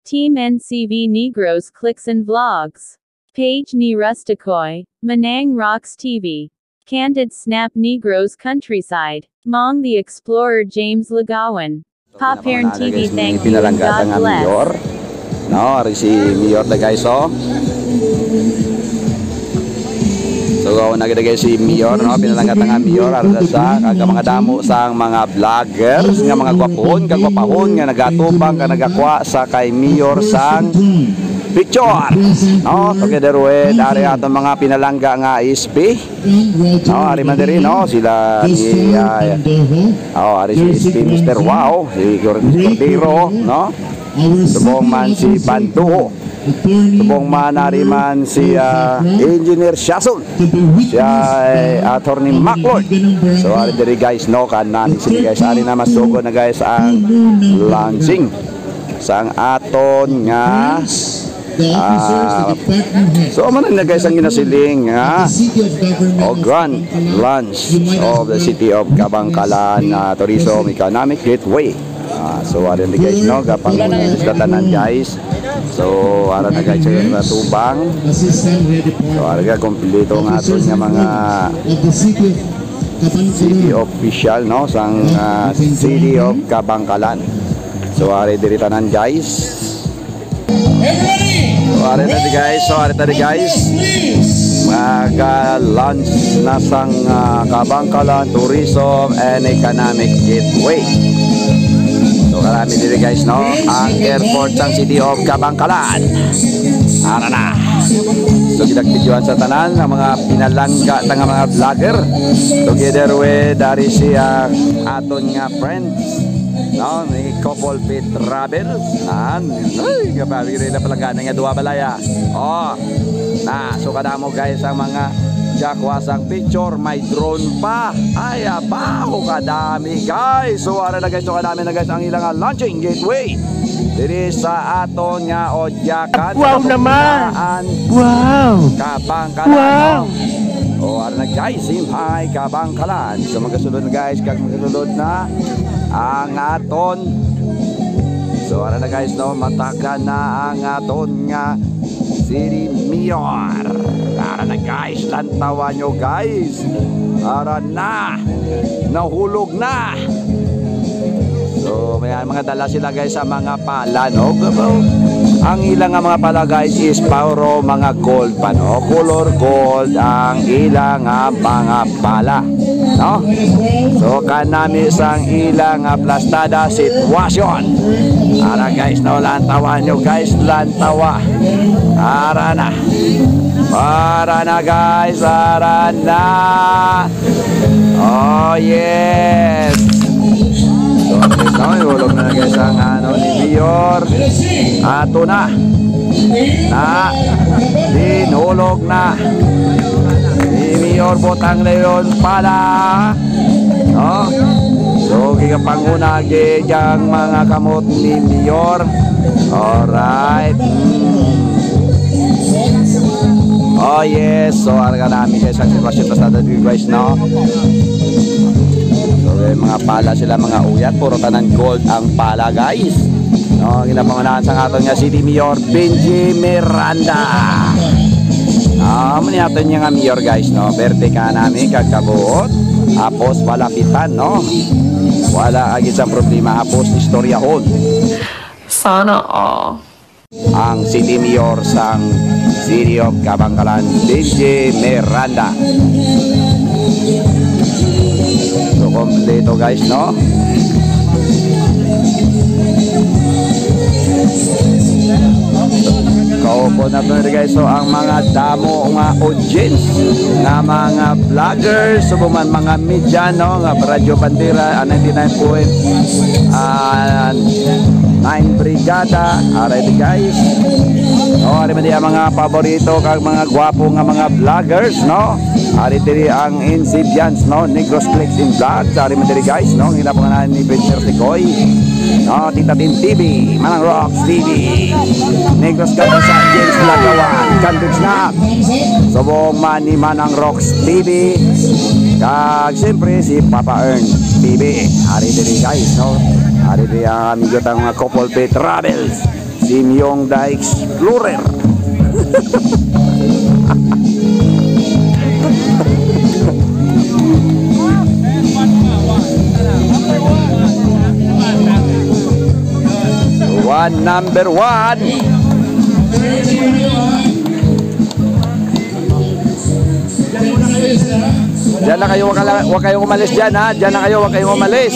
Team NCV Negros Clicks and Vlogs. Page ni Rusticoy, Manang Rocks TV. Candid Snap Negros Countryside. Mong the Explorer James Lagawan. Popern TV thank you and God bless. No, si Mayor na guys oh. So nagdagay si Mayor no, pinalanggat nga Mayor ara sa kaga mga damo sang mga vloggers nga mga gwapahon nga nagatubang ka nagakwa sa kay Mayor sang picture. No, together with ari aton mga pinalangga nga ISP. No, ari man diri no sila si ari si ISP Mr. Wow, si Cordero, no? Subong man si Bantuho. Subong man ari man si Engineer Shason. Siya Attorney Maclord. So ari diri guys no kanan sini guys ari na masugo na guys ang launching sang aton nga so man na guys ang ginasiling o grand launch of the city of Kabangkalan Tourism Economic Gateway. So aran di guys no gapang tanan guys. So ara na guys sa tubang. So ara ga kompleto nga aton nga mga city official no sang city of Kabangkalan. So ari diri tanan guys. So ari na di guys. Mag-launch na sang Kabangkalan Tourism and Economic Gateway. So karami diri guys no ang airport sang city of Kabangkalan. Ara na. So gidagpidyoan sa tanan ang mga pinalangga tang mga vlogger together with dari siya aton nga friends no ni Couple Fit Travel ay gabi rin na palanggan nga duwa balaya na so kadamo guys ang mga jakwasang picture may drone pa ay abaho kadami guys. So ara na guys so kadami na guys ang ilang launching gateway diri sa aton nga Odyakan. Wow naman. Wow Kabangkalan. Wow. Ara na guys simhay Kabangkalan. So magasulod na guys kag magasulod na ang aton. So ara na guys no matakan na ang aton nga City Mayor. Ara na guys lantawan nyo guys. Ara na nahulog na. So may mga dala sila guys sa mga pala no. Ang ilang nga mga pala guys is puro mga gold pa no. Color gold ang ilang nga mga pala no. So kanami sang ilang plastada sitwasyon. Ara guys no lantawan nyo guys lantawa. Ara na. Para na guys, ara na. Oh yes. So guys no, ihulog na guys ang ano ni Mayor. Ato na. Hinulog na. Ni Mayor botang leon pala. Oh. So gigapanguna gyang mga kamot ni Mayor. Alright. Oh yes, so araga namin guys ang sitwasyon sa dito guys no. So mga pala sila mga uyat, puro tanan gold ang pala guys. No, ginapangunahan sa aton nga City Mayor Benji Miranda. Muni aton nga Mayor guys no, berte ka namin kagkabuot. Apos palapitan no. Wala agad sa problema apos istoryahon. Sana all. Ang City Mayor sang City of Kabangkalan Benji Miranda. So kompleto guys no. Kaupo na to guys so ang mga damo nga audience nga mga vloggers so man mga media no nga Radyo Bandera 99.9 Brigada alright guys. Ari man diya mga paborito kag mga gwapo nga mga vloggers no. Ari diri ang Insidians no Negros Clicks in Vlogs. Ari man diri guys no ginapangalan ni Peter Ticoy. No, Tita Tim TV, Manang Rocks TV, Negros Countryside James Lagawan, Candid Snap, subong man ni Manang Rocks TV, kag siyempre si Papa Ern TV. Ari diri guys no. Ari diri ang amigo tang mga Couple Fit Travels. si Myong the Explorer. Number one. Diyan na kayo, wag kayong umalis dyan ha. Diyan na kayo, wag kayong umalis.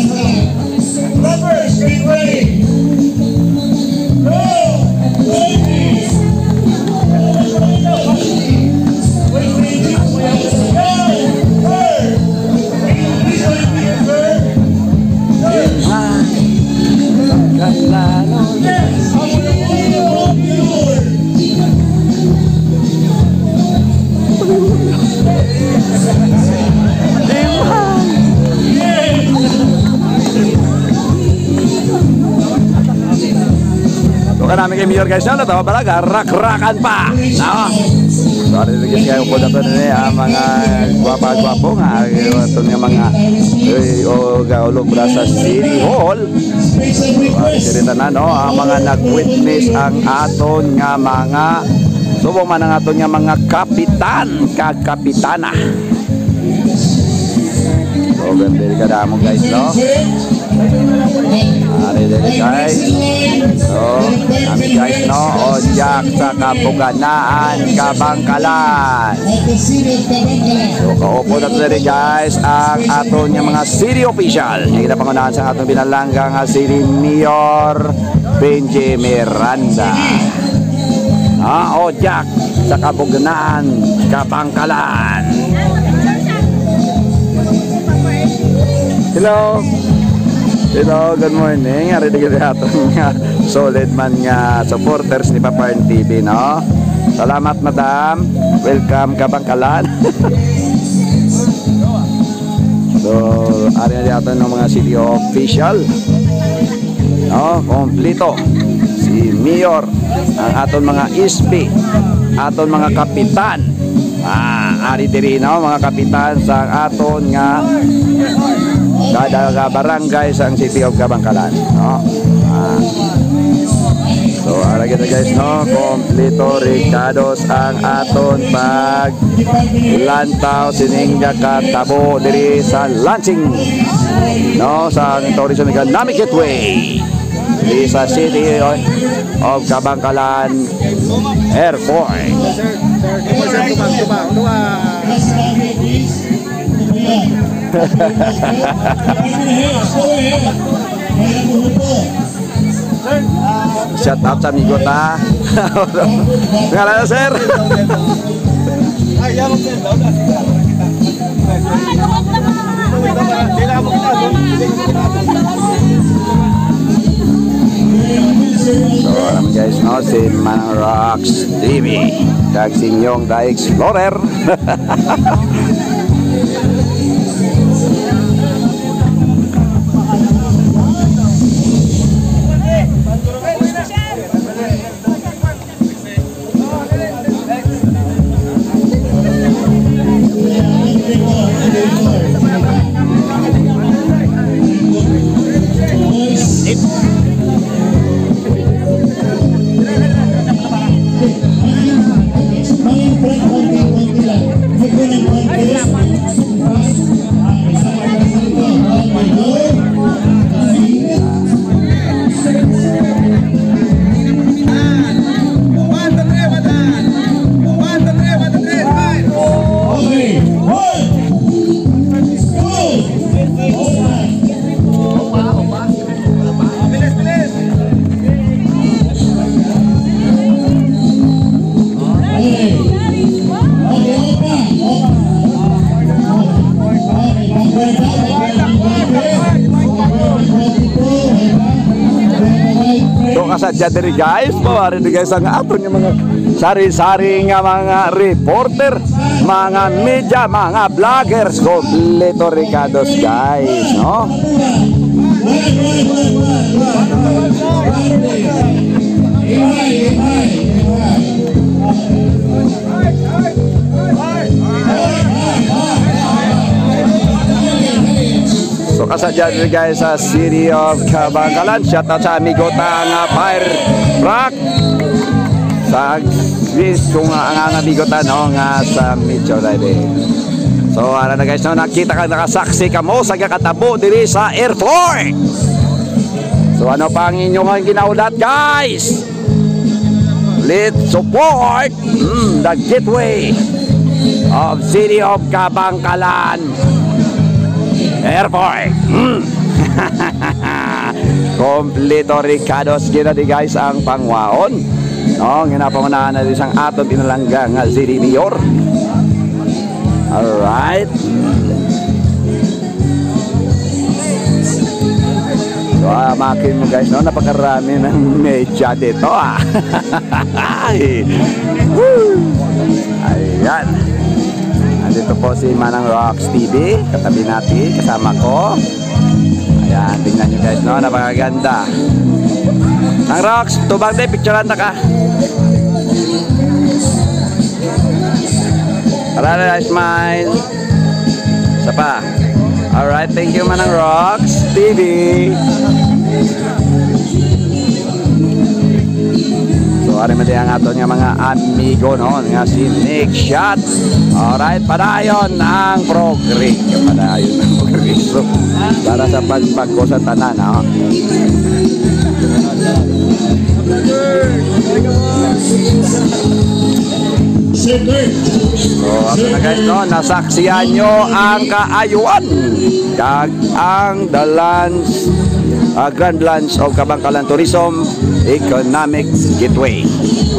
Bukan namin kay Mayor guys, na tawa balaga, rak-rakan pa. No? So, guys, kayo po na ito mga gwapa-gwapo nga. Ito nga mga gaulog mula sa City Hall. So, sirita na, no? Ang mga nag-witness ang aton nga mga subong man ang aton nga mga kapitan, kagkapitana. So, ganda ka na mo guys, no? Ari dili guys. So, kami guys no, Ojak sa Kapuganaan, Kabangkalan. So, kaupo na dili guys ang aton nga mga city official. Yung kinapangunahan sa atong binalangga nga City Mayor Benji Miranda. Ojak sa Kapuganaan, Kabangkalan. Hello. Hello, good morning. Ari digid aton nga solid man nga supporters ni Paparn TV, no? Salamat madam. Welcome Kabangkalan. So, ari na aton ng mga city official. No, kompleto. Si Mayor, ang aton mga ISP, aton mga kapitan. Ari diri no, mga kapitan sa aton nga kada barangay sa City of Kabangkalan, no? So, ara kita guys, no, kompleto Ricardos ang aton pag lantaw siningga katabo diri sa launching, no, sa tourism economic gateway diri sa City of Kabangkalan Airport. Shout out sa amigo ta. Ngalan na sir. So alam guys, no, si Manang Rocks TV kag si Myong the Explorer. Kasadya diri guys, mawari di guys ang aton nga mga sari-sari nga mga reporter, mga media, mga vloggers, kompleto Ricardos guys, no? So kasadya dyan guys sa City of Kabangkalan. Shout out sa amigo tang Fire Rock. Sa kung ang amigo no nga sa Mitchell Riding. So ano na guys, no, nakita ka, nakasaksi ka mo sa kakatabo diri sa airport. So ano pa ang inyong ginaulat guys? Let's support the gateway of City of Kabangkalan Airport. Kompleto Ricardo's gina di guys ang pangwaon. No, ginapamanahan na isang ato pinalangga nga City Mayor. Alright. So, makin mo guys, no? Napakarami ng media dito, Ayan. Nandito po si Manang Rocks TV. Katabi natin, kasama ko. Ayan, tingnan nyo guys, no? Napakaganda. Nang Rocks, tubang tayo, picturean na ka. Alright, smile. Isa pa. Alright, thank you Manang Rocks TV. So, ari man ang ato nga mga amigo, no? Nga si Nick Shot. Alright, padayon ang progress. Padayon ang progress. So, para sa pagpagko sa tanan, no? So, ako na guys, no, nasaksiyan nyo ang kaayuan kag ang the Grand Lands of Kabangkalan Tourism Economic Gateway.